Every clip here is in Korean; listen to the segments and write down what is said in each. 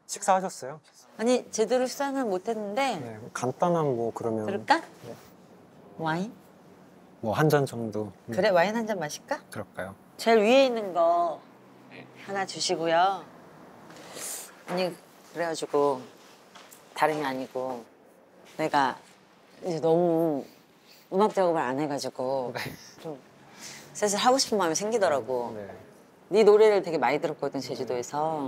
식사하셨어요? 아니 제대로 식사는 못했는데 네, 간단한 뭐 그러면 그럴까? 네. 와인? 뭐 한 잔 정도. 그래 와인 한 잔 마실까? 그럴까요? 제일 위에 있는 거 하나 주시고요. 아니 그래가지고 다름이 아니고 내가 이제 너무 음악 작업을 안 해가지고 좀 슬슬 하고 싶은 마음이 생기더라고. 네. 네 노래를 되게 많이 들었거든 제주도에서.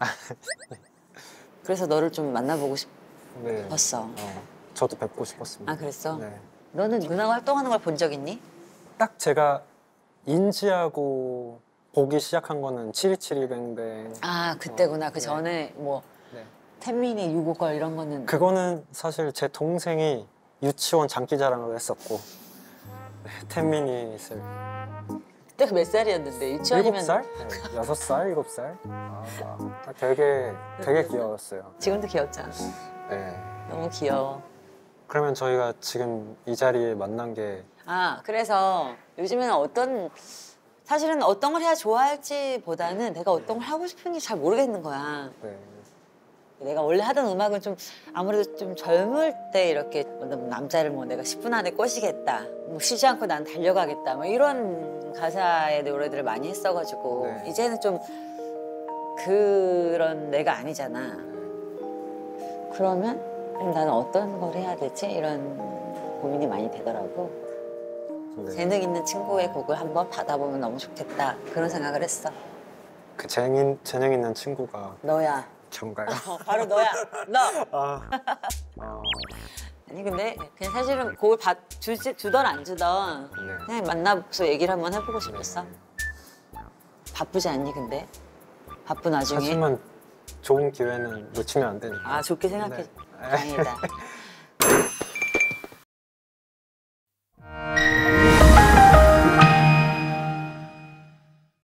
그래서 너를 좀 만나보고 네. 싶었어. 저도 뵙고 싶었습니다. 아 그랬어? 네. 너는 누나가 활동하는 걸 본 적 있니? 딱 제가 인지하고 보기 시작한 거는 치리치리뱅뱅. 아 그때구나. 그 네. 전에 뭐 네. 텐민이 유고걸 이런 거는 그거는 사실 제 동생이 유치원 장기자랑을 했었고 네, 텐미닛을 그때가 몇 살이었는데 유치원이면 7살? 네, 6살? 7살? 되게 귀여웠어요. 지금도 귀엽잖아. 네. 너무 귀여워. 그러면 저희가 지금 이 자리에 만난 게 아 그래서 요즘에는 사실은 어떤 걸 해야 좋아할지 보다는 내가 어떤 걸 하고 싶은지 잘 모르겠는 거야. 네. 내가 원래 하던 음악은 좀 아무래도 좀 젊을 때 이렇게 남자를 뭐 내가 10분 안에 꼬시겠다, 뭐 쉬지 않고 난 달려가겠다, 뭐 이런 가사의 노래들을 많이 했어가지고 네. 이제는 좀 그런 내가 아니잖아. 그러면 나는 어떤 걸 해야 되지? 이런 고민이 많이 되더라고. 네. 재능 있는 친구의 곡을 한번 받아보면 너무 좋겠다 그런 생각을 했어. 그 재능 있는 친구가 너야. 전가요? 바로 너야. 너. 아, 아니 근데 그냥 사실은 곡을 주던 안 주던 네. 그냥 만나서 얘기를 한번 해보고 싶었어. 네. 바쁘지 않니 근데? 바쁜 와중에? 하지만 좋은 기회는 놓치면 안 되니까. 아 좋게 생각해. 네. 다행이다.